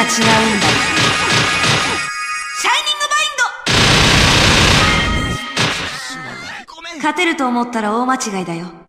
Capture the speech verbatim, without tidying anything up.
が違うんだよ。シャイニングバインド。勝てると思ったら大間違いだよ。